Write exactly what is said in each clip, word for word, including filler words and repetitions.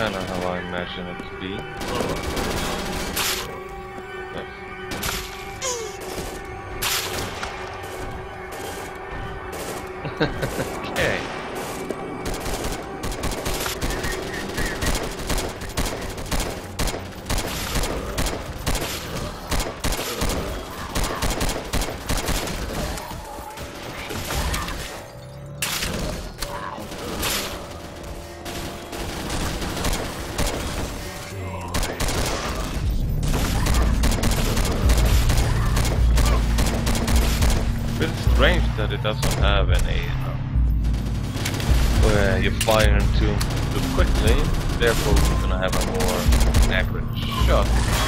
kind of how I imagine it to be. Okay. It's strange that it doesn't have any, you know, where you fire into him too quickly, therefore you're gonna have a more accurate shot.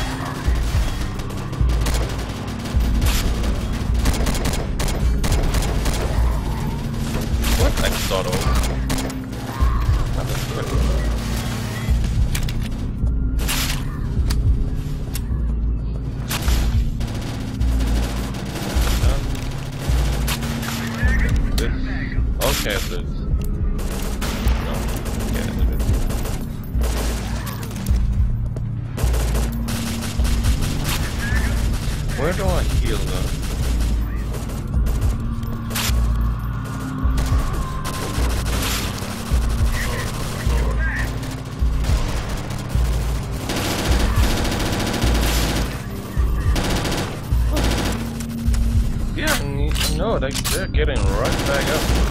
What? I thought of. Not that quick. Okay, so it's... No. Yeah, it is. Where do I heal though? Yeah, no, they, they're getting right back up.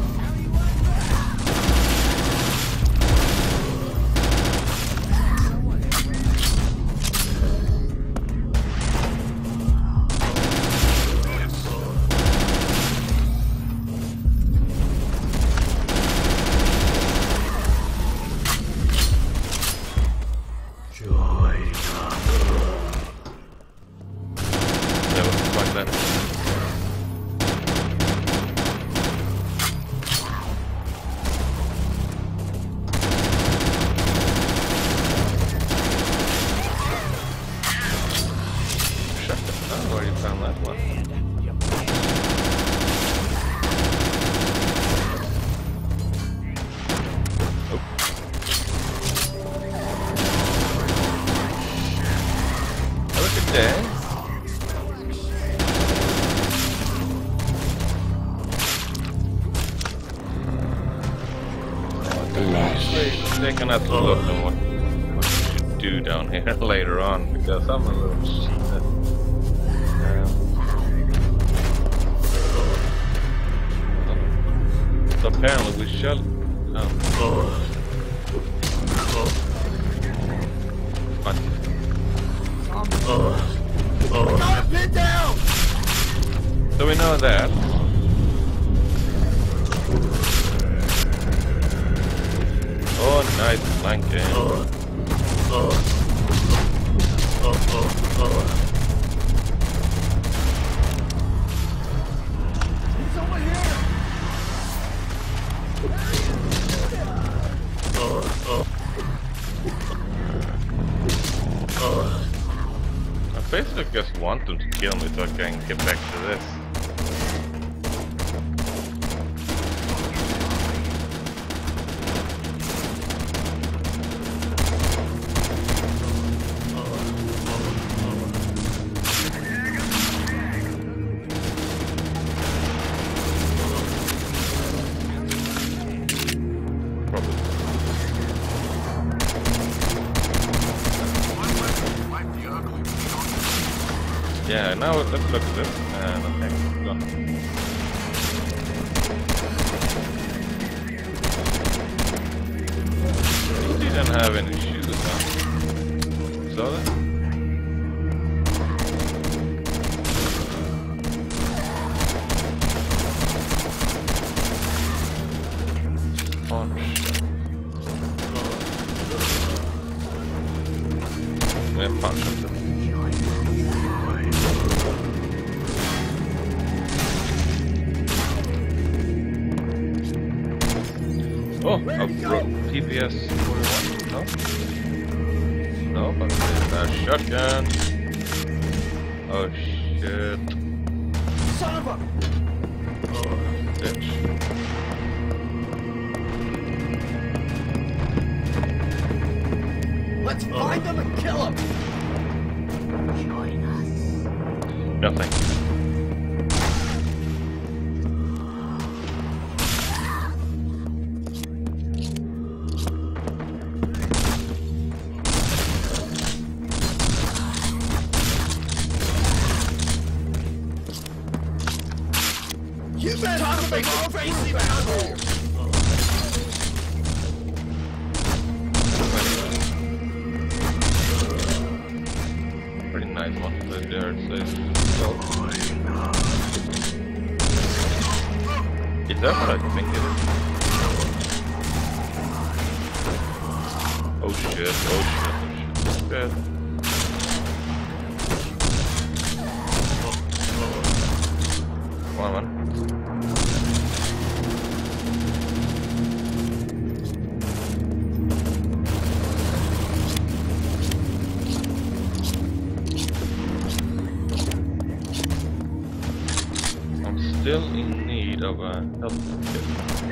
They can have to look at what, what you should do down here later on, because I'm a little shit. Um, so apparently we shall... Oh. What? Oh. Oh. Pin down! So we know that. Oh, nice flanking. Oh, oh, oh, oh, oh. He's over here. Oh, oh, oh. I basically just want them to kill me so I can get back to this. Yeah, now let's look at this. And okay, go. He didn't have any shoes on. Saw that? Punch. Yeah, punch him. Oh, a T P S forty-one? No? No, but it's a shotgun. Oh shit. Son of a... Oh, bitch. Let's find them and kill them. Join us. No, thank you. You better talk about the crazy battle. Pretty nice one right there, it says. So. Is that what I think it is? Oh shit, oh shit, oh shit. Dead. Come on, man. Still in need of a health kit.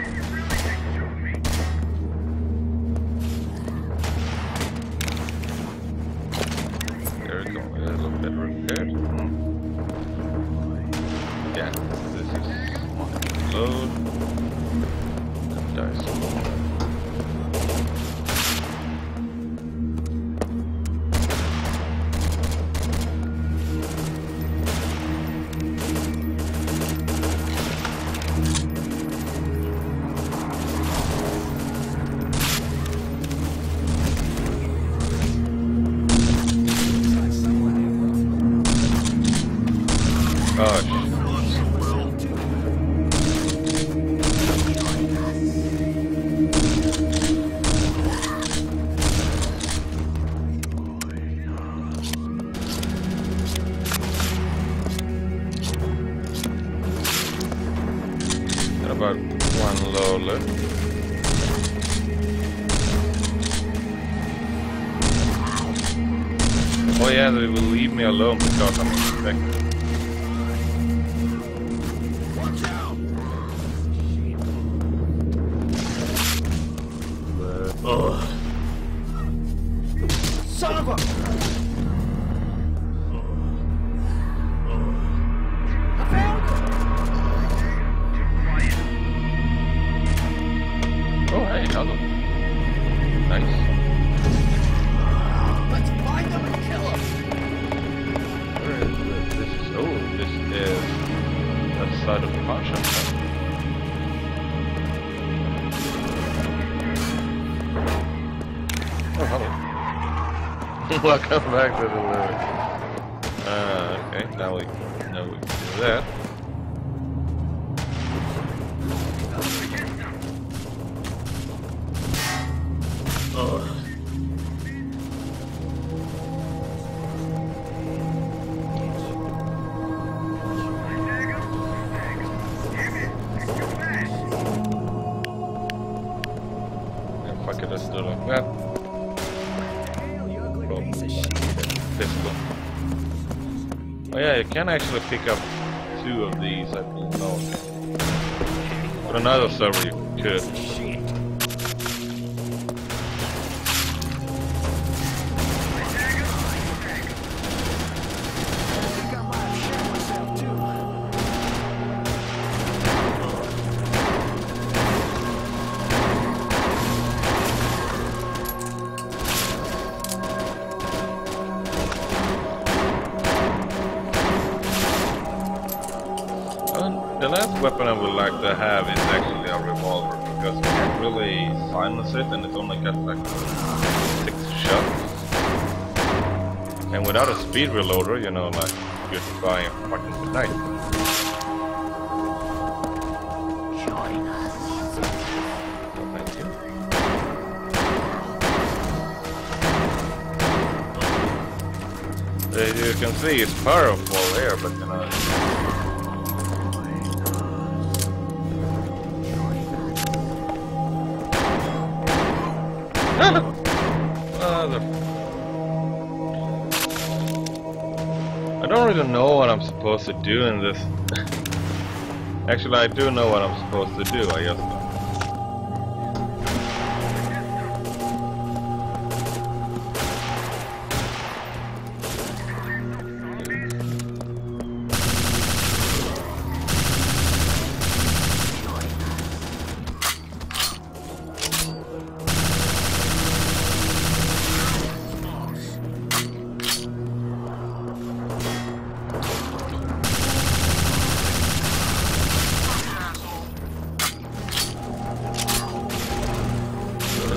There we go, a little bit repaired. Yeah, this is load. And dice. Gosh. Got about one low left. Oh yeah, they will leave me alone because I'm infected. Ugh. Son of a... I found it! Oh hey, hello. Nice. Let's find them and kill them! Where is this? This is... Oh, this is... that side of the function. Oh, hello. Welcome back to the lyric. Uh, okay, now we know we can do that. Oh. Yeah, fuck it, let's do it like that. Oh yeah, you can actually pick up two of these, I didn't know. But another server you could. The last weapon I would like to have is actually a revolver, because you can't really silence it and it's only got like six shots. And without a speed reloader, you know, like, you're flying fucking good night. Join us. Oh, thank you. As you can see, it's powerful here, but you know... I don't really know what I'm supposed to do in this. Actually, I do know what I'm supposed to do, I guess.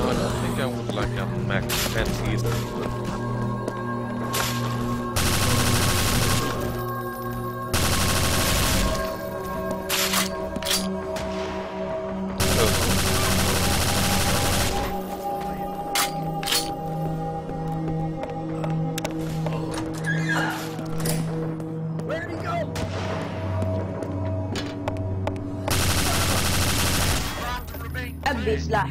I don't think I would like a max ten either. Where'd he go? أبي سلاح.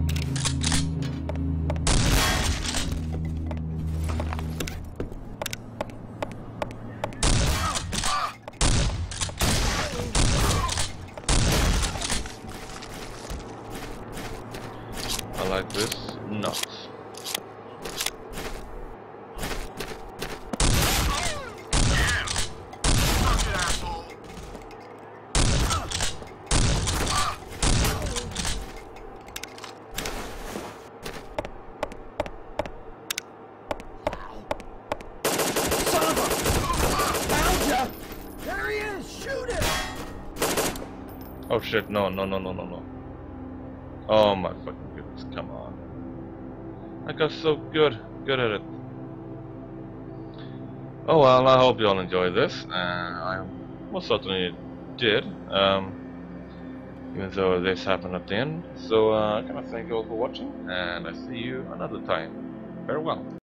I like this. Nuts. There he is! Shoot him! Oh shit, no, no, no, no, no, no. Oh my fucking goodness, come on. I got so good, good at it. Oh well, I hope you all enjoyed this. Uh, I most certainly did. Um, even though this happened at the end. So uh, I kind of thank you all for watching, and I see you another time. Farewell.